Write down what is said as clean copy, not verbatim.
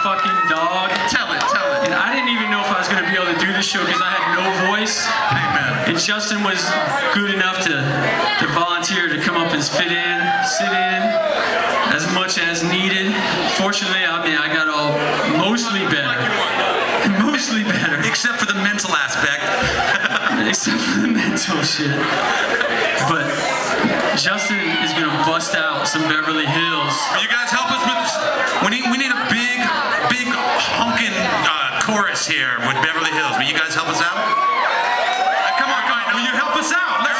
fucking dog. Tell it, tell it. And I didn't even know if I was going to be able to do this show because I had no voice. Amen. And Justin was good enough to volunteer to come up and sit in as much as needed. Fortunately, I mean, I got all mostly better. Mostly better. Except for the mental aspect. Except for the mental shit. But Justin is going to bust out some Beverly Hills. Will you guys help us with this? We need a big honking chorus here with Beverly Hills. Will you guys help us out? Come on, guys. Will you help us out? Let's